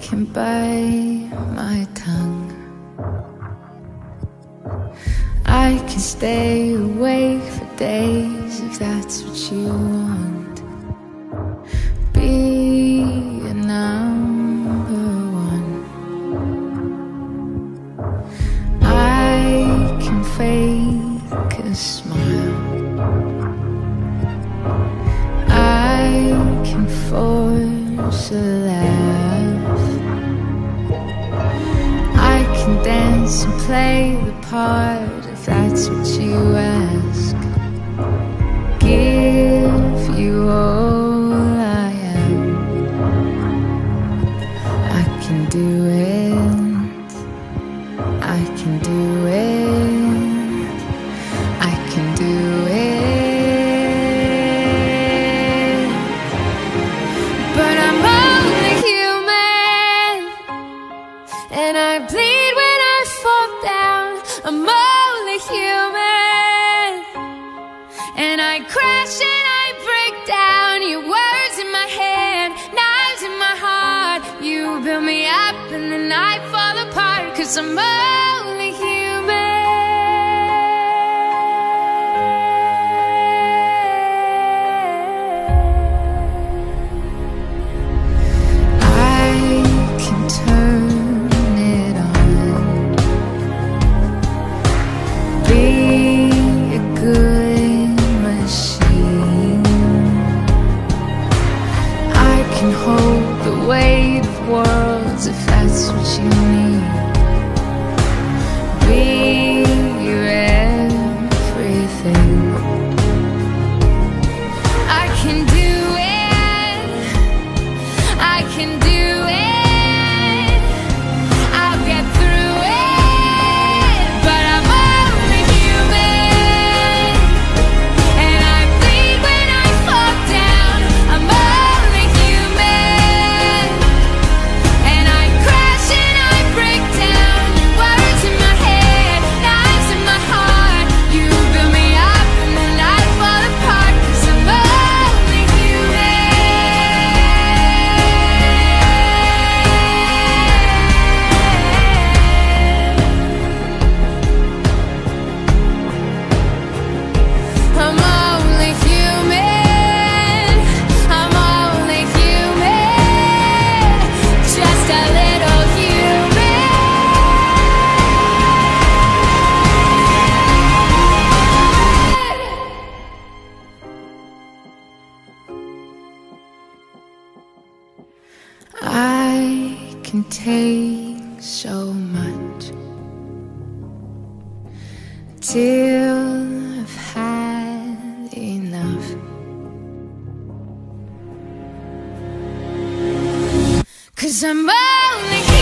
can bite my tongue. I can stay awake for days if that's what you want. Be a number one. I can fake a smile. I can force a laugh. I can dance and play the part if that's what you ask. Give you all I am. I can do it. I can do it. I can do it. But I'm only human, and I bleed when I fall down. I'm only human, and I crash and I break down. Your words in my head, knives in my heart. You build me up and then I fall apart, 'cause I'm only human. I can turn it on. Be a good machine. I can hold the weight of worlds if that's what you need. Be your everything. I can do it. I can do it. I'll get through it. But I'm only human, and I bleed when I fall down. I'm only human, and I crash and I break down. Your words in my head, knives in my heart. You build me up and then I fall apart, 'cause I'm only I'm only human. I'm only human. Just a little human. I can take so much till I've had enough. 'Cause I'm only